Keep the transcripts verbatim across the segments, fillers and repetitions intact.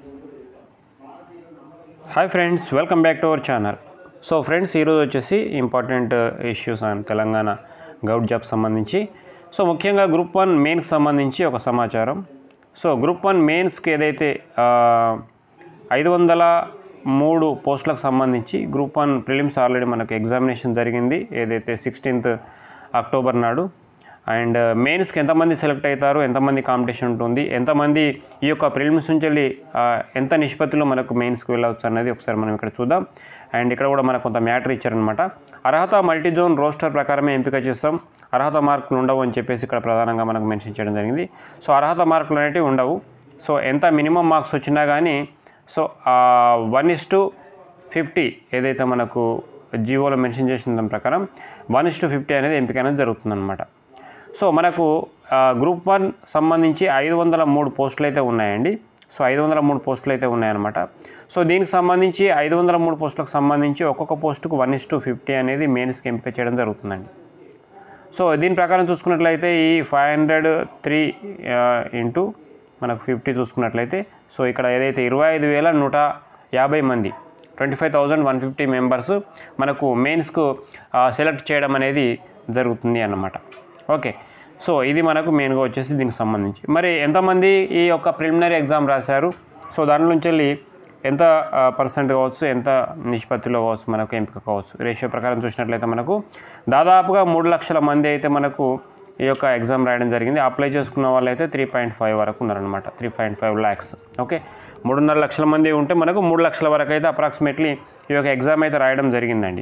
Hi friends, welcome back to our channel. So friends, ఈరోజు వచ్చేసి important issues on Telangana government job సంబంధించి. So ముఖ్యంగా group one మెయిన్కి సంబంధించి ఒక సమాచారం. సో గ్రూప్ వన్ మెయిన్స్కి ఏదైతే ఐదు వందల మూడు పోస్టులకు సంబంధించి గ్రూప్ వన్ ప్రిలిమ్స్ ఆల్రెడీ మనకు ఎగ్జామినేషన్ జరిగింది, ఏదైతే సిక్స్టీన్త్ అక్టోబర్ నాడు. అండ్ మెయిన్స్కి ఎంతమంది సెలెక్ట్ అవుతారు, ఎంతమంది కాంపిటీషన్ ఉంటుంది, ఎంతమంది ఈ యొక్క ప్రిలిమ్స్ నుంచి వెళ్ళి ఎంత నిష్పత్తిలో మనకు మెయిన్స్కి వెళ్ళవచ్చు అన్నది ఒకసారి మనం ఇక్కడ చూద్దాం. అండ్ ఇక్కడ కూడా మనకు కొంత మ్యాటర్ ఇచ్చారనమాట. అర్హత మల్టీజోన్ రోస్టర్ ప్రకారమే ఎంపిక చేస్తాం, అర్హత మార్కులు ఉండవు అని చెప్పేసి ఇక్కడ ప్రధానంగా మనకు మెన్షన్ చేయడం జరిగింది. సో అర్హత మార్కులు అనేవి ఉండవు. సో ఎంత మినిమం మార్క్స్ వచ్చినా కానీ so one is to fifty ఏదైతే మనకు జీవోలో మెన్షన్ చేసిన దాని ప్రకారం వన్ ఇస్ టు ఫిఫ్టీ అనేది ఎంపిక అనేది జరుగుతుందన్నమాట. సో మనకు గ్రూప్ వన్ సంబంధించి ఐదు వందల మూడు పోస్టులు అయితే ఉన్నాయండి. సో ఐదు వందల మూడు పోస్టులు అయితే ఉన్నాయన్నమాట. సో దీనికి సంబంధించి ఐదు వందల మూడు పోస్టులకు సంబంధించి ఒక్కొక్క పోస్టుకు వన్ ఇస్ టు ఫిఫ్టీ అనేది మెయిన్స్కి ఎంపిక చేయడం జరుగుతుందండి. సో దీని ప్రకారం చూసుకున్నట్లయితే ఈ ఫైవ్ హండ్రెడ్ త్రీ ఇంటూ మనకు ఫిఫ్టీ చూసుకున్నట్లయితే సో ఇక్కడ ఏదైతే ఇరవై ఐదు వేల నూట యాభై మంది twenty five thousand one fifty members మనకు మెయిన్స్కు సెలెక్ట్ చేయడం అనేది జరుగుతుంది అన్నమాట. ఓకే, సో ఇది మనకు మెయిన్గా వచ్చేసి దీనికి సంబంధించి. మరి ఎంతమంది ఈ యొక్క ప్రిలిమినరీ ఎగ్జామ్ రాశారు, సో దాని నుంచి వెళ్ళి ఎంత పర్సెంట్ కావచ్చు, ఎంత నిష్పత్తిలో కావచ్చు మనకు ఎంపిక కావచ్చు, రేషియో ప్రకారం చూసినట్లయితే మనకు దాదాపుగా మూడు లక్షల మంది అయితే మనకు ఈ యొక్క ఎగ్జామ్ రాయడం జరిగింది. అప్లై చేసుకున్న వాళ్ళు అయితే త్రీ పాయింట్ ఫైవ్ వరకు ఉన్నారనమాట, three point five lakhs. Okay, మూడున్నర లక్షల మంది ఉంటే మనకు మూడు లక్షల వరకు అయితే అప్రాక్సిమేట్లీ ఈ యొక్క ఎగ్జామ్ అయితే రాయడం జరిగిందండి.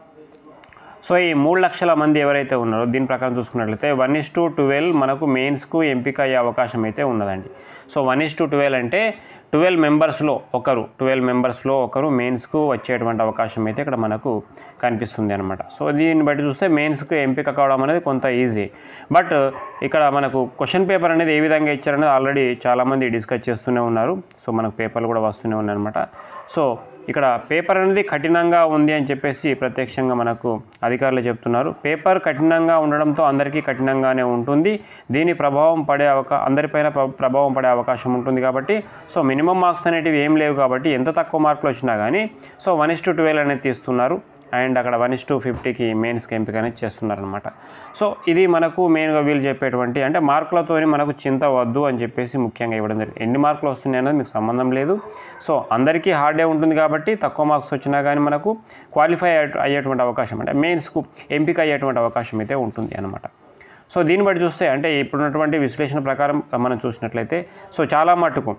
సో ఈ మూడు లక్షల మంది ఎవరైతే ఉన్నారో దీని ప్రకారం చూసుకున్నట్లయితే వన్ ఇస్ టు ట్వెల్వ్ మనకు మెయిన్స్కు ఎంపిక అయ్యే అవకాశం అయితే ఉన్నదండి. So one is to twelve అంటే ట్వెల్వ్ మెంబర్స్లో ఒకరు ట్వెల్వ్ మెంబర్స్లో ఒకరు మెయిన్స్కు వచ్చేటువంటి అవకాశం అయితే ఇక్కడ మనకు కనిపిస్తుంది అనమాట. సో దీన్ని బట్టి చూస్తే మెయిన్స్కు ఎంపిక కావడం అనేది కొంత ఈజీ. బట్ ఇక్కడ మనకు క్వశ్చన్ పేపర్ అనేది ఏ విధంగా ఇచ్చారనేది ఆల్రెడీ చాలామంది డిస్కస్ చేస్తూనే ఉన్నారు. సో మనకు పేపర్లు కూడా వస్తూనే ఉన్నాయి అనమాట. సో ఇక్కడ పేపర్ అనేది కఠినంగా ఉంది అని చెప్పేసి ప్రత్యక్షంగా మనకు అధికారులు చెప్తున్నారు. పేపర్ కఠినంగా ఉండడంతో అందరికీ కఠినంగానే ఉంటుంది, దీని ప్రభావం పడే అవకా అందరిపైన ప్రభావం పడే అవకాశం ఉంటుంది. కాబట్టి సో మినిమం మార్క్స్ అనేటివి ఏం లేవు కాబట్టి ఎంత తక్కువ మార్కులు వచ్చినా కానీ so one is to twelve అనేది తీస్తున్నారు. అండ్ అక్కడ వన్ ఇస్ టు ఫిఫ్టీకి మెయిన్స్కి ఎంపిక అనేది చేస్తున్నారనమాట. సో ఇది మనకు మెయిన్గా వీళ్ళు చెప్పేటువంటి అంటే మార్కులతోని మనకు చింత వద్దు అని చెప్పేసి ముఖ్యంగా ఇవ్వడం జరిగింది. ఎన్ని మార్కులు వస్తున్నాయి అనేది మీకు సంబంధం లేదు. సో అందరికీ హార్డే ఉంటుంది కాబట్టి తక్కువ మార్క్స్ వచ్చినా కానీ మనకు క్వాలిఫై అయ్యేటువంటి అవకాశం అంటే మెయిన్స్కు ఎంపిక అయ్యేటువంటి అవకాశం అయితే ఉంటుంది అనమాట. సో దీన్ని బట్టి చూస్తే అంటే ఇప్పుడున్నటువంటి విశ్లేషణ ప్రకారం మనం చూసినట్లయితే సో చాలా మటుకు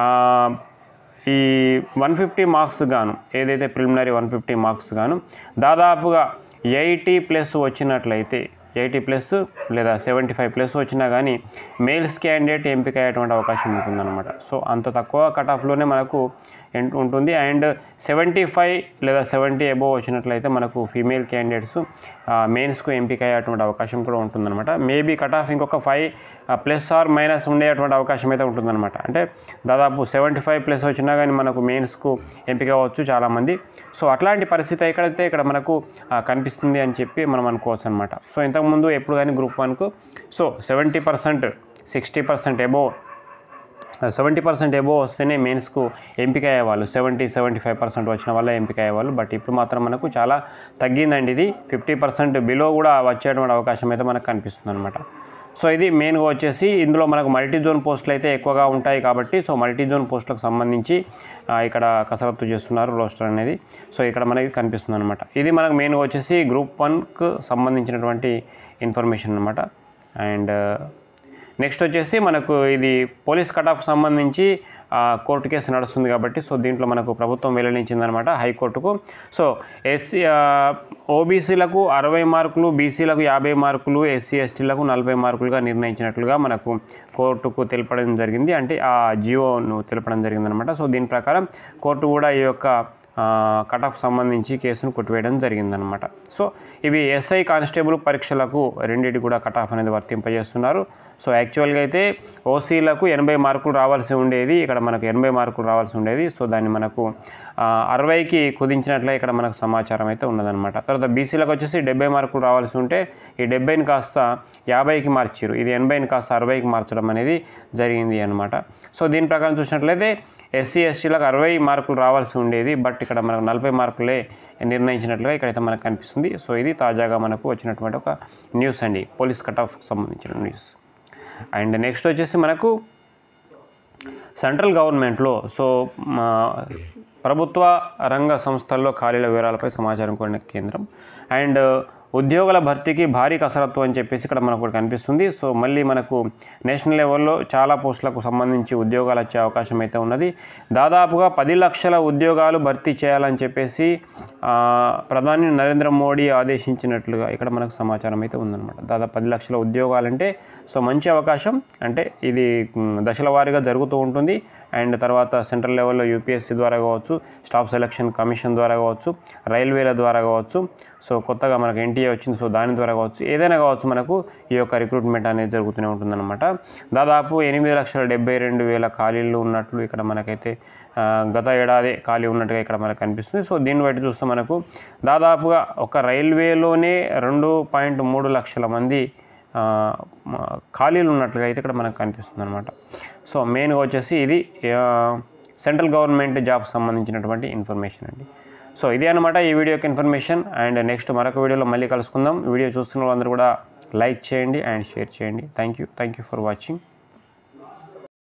ఈ వన్ ఫిఫ్టీ మార్క్స్ గాను ఏదైతే ప్రిలిమినరీ వన్ ఫిఫ్టీ మార్క్స్ గాను దాదాపుగా ఎయిటీ ప్లస్ వచ్చినట్లయితే ఎయిటీ ప్లస్ లేదా సెవెంటీ ఫైవ్ ప్లస్ వచ్చినా కానీ మేల్స్ క్యాండిడేట్ ఎంపిక అయ్యేటువంటి అవకాశం ఉంటుందన్నమాట. సో అంత తక్కువ కట్ ఆఫ్లోనే మనకు ఉంటుంది. అండ్ సెవెంటీ ఫైవ్ లేదా సెవెంటీ అబోవ్ వచ్చినట్లయితే మనకు ఫీమేల్ క్యాండిడేట్స్ మెయిన్స్కు ఎంపిక అయ్యేటువంటి అవకాశం కూడా ఉంటుందన్నమాట. మేబీ కట్ ఆఫ్ ఇంకొక ఫైవ్ ప్లస్ ఆర్ మైనస్ ఉండేటువంటి అవకాశం అయితే ఉంటుందన్నమాట. అంటే దాదాపు సెవెంటీ ఫైవ్ ప్లస్ వచ్చినా కానీ మనకు మెయిన్స్కు ఎంపిక అవ్వచ్చు చాలామంది. సో అట్లాంటి పరిస్థితి ఎక్కడైతే ఇక్కడ మనకు కనిపిస్తుంది అని చెప్పి మనం అనుకోవచ్చు అనమాట. సో ఇంతకుముందు ఎప్పుడు కానీ గ్రూప్ వన్కు so seventy percent sixty percent above seventy percent above వస్తేనే మెయిన్స్కు ఎంపిక అయ్యేవాళ్ళు, సెవెంటీ సెవెంటీ ఫైవ్ పర్సెంట్ వచ్చిన వల్ల ఎంపిక అయ్యేవాళ్ళు. బట్ ఇప్పుడు మాత్రం మనకు చాలా తగ్గిందండి. ఇది ఫిఫ్టీ పర్సెంట్ బిలో కూడా వచ్చేటువంటి అవకాశం అయితే మనకు కనిపిస్తుంది అనమాట. సో ఇది మెయిన్గా వచ్చేసి ఇందులో మనకు మల్టీ జోన్ పోస్టులు అయితే ఎక్కువగా ఉంటాయి కాబట్టి సో మల్టీ జోన్ పోస్టులకు సంబంధించి ఇక్కడ కసరత్తు చేస్తున్నారు రోస్టర్ అనేది. సో ఇక్కడ మనకి కనిపిస్తుంది అనమాట. ఇది మనకు మెయిన్గా వచ్చేసి గ్రూప్ వన్కు సంబంధించినటువంటి ఇన్ఫర్మేషన్ అనమాట. అండ్ నెక్స్ట్ వచ్చేసి మనకు ఇది పోలీస్ కట్ ఆఫ్ సంబంధించి కోర్టు కేసు నడుస్తుంది కాబట్టి సో దీంట్లో మనకు ప్రభుత్వం వెల్లడించిందనమాట హైకోర్టుకు. సో ఎస్సీ ఓబీసీలకు అరవై మార్కులు, బీసీలకు యాభై మార్కులు, ఎస్సీ ఎస్టీలకు నలభై మార్కులుగా నిర్ణయించినట్లుగా మనకు కోర్టుకు తెలపడం జరిగింది. అంటే ఆ జియోను తెలపడం జరిగిందనమాట. సో దీని ప్రకారం కోర్టు కూడా ఈ యొక్క కట్ ఆఫ్ సంబంధించి కేసును కొట్టివేయడం జరిగిందనమాట. సో ఇవి ఎస్ఐ కానిస్టేబుల్ పరీక్షలకు రెండింటి కూడా కట్ ఆఫ్ అనేది వర్తింపజేస్తున్నారు. సో యాక్చువల్గా అయితే ఓసీలకు ఎనభై మార్కులు రావాల్సి ఉండేది, ఇక్కడ మనకు ఎనభై మార్కులు రావాల్సి ఉండేది. సో దాన్ని మనకు అరవైకి కుదించినట్లే ఇక్కడ మనకు సమాచారం అయితే ఉన్నదనమాట. తర్వాత బీసీలకు వచ్చేసి డెబ్బై మార్కులు రావాల్సి ఉంటే ఈ డెబ్బైని కాస్త యాభైకి మార్చారు, ఇది ఎనభైని కాస్త అరవైకి మార్చడం అనేది జరిగింది అనమాట. సో దీని ప్రకారం చూసినట్లయితే ఎస్సీ ఎస్టీలకు అరవై మార్కులు రావాల్సి ఉండేది, బట్ ఇక్కడ మనకు నలభై మార్కులే నిర్ణయించినట్లుగా ఇక్కడైతే మనకు కనిపిస్తుంది. సో ఇది తాజాగా మనకు వచ్చినటువంటి ఒక న్యూస్ అండి, పోలీస్ కట్ ఆఫ్కి సంబంధించిన న్యూస్. అండ్ నెక్స్ట్ వచ్చేసి మనకు సెంట్రల్ గవర్నమెంట్లో సో ప్రభుత్వ రంగ సంస్థల్లో ఖాళీల వివరాలపై సమాచారం కోరిన కేంద్రం అండ్ ఉద్యోగుల భర్తీకి భారీ కసరత్తు అని చెప్పేసి ఇక్కడ మనకు కనిపిస్తుంది. సో మళ్ళీ మనకు నేషనల్ లెవెల్లో చాలా పోస్టులకు సంబంధించి ఉద్యోగాలు వచ్చే అవకాశం అయితే ఉన్నది. దాదాపుగా పది లక్షల ఉద్యోగాలు భర్తీ చేయాలని చెప్పేసి ప్రధాని నరేంద్ర మోడీ ఆదేశించినట్లుగా ఇక్కడ మనకు సమాచారం అయితే ఉందన్నమాట. దాదాపు పది లక్షల ఉద్యోగాలంటే సో మంచి అవకాశం, అంటే ఇది దశల వారీగా జరుగుతూ ఉంటుంది. అండ్ తర్వాత సెంట్రల్ లెవెల్లో యూపీఎస్సీ ద్వారా కావచ్చు, స్టాఫ్ సెలక్షన్ కమిషన్ ద్వారా కావచ్చు, రైల్వేల ద్వారా కావచ్చు, సో కొత్తగా మనకు ఎన్టీఏ వచ్చింది, సో దాని ద్వారా కావచ్చు, ఏదైనా కావచ్చు మనకు ఈ యొక్క రిక్రూట్మెంట్ అనేది జరుగుతూనే ఉంటుందన్నమాట. దాదాపు ఎనిమిది లక్షల డెబ్బై రెండు వేల ఖాళీలు ఉన్నట్లు ఇక్కడ మనకైతే గత ఏడాది ఖాళీ ఉన్నట్టుగా ఇక్కడ మనకు కనిపిస్తుంది. సో దీన్ని బట్టి చూస్తే మనకు దాదాపుగా ఒక రైల్వేలోనే రెండు పాయింట్ మూడు లక్షల మంది ఖాళీలు ఉన్నట్లుగా అయితే ఇక్కడ మనకు కనిపిస్తుంది అనమాట. సో మెయిన్గా వచ్చేసి ఇది సెంట్రల్ గవర్నమెంట్ జాబ్ సంబంధించినటువంటి ఇన్ఫర్మేషన్ అండి. సో ఇదే అనమాట ఈ వీడియో యొక్క ఇన్ఫర్మేషన్. అండ్ నెక్స్ట్ మరొక వీడియోలో మళ్ళీ కలుసుకుందాం. వీడియో చూస్తున్న వాళ్ళందరూ కూడా లైక్ చేయండి అండ్ షేర్ చేయండి. Thank you thank you for watching.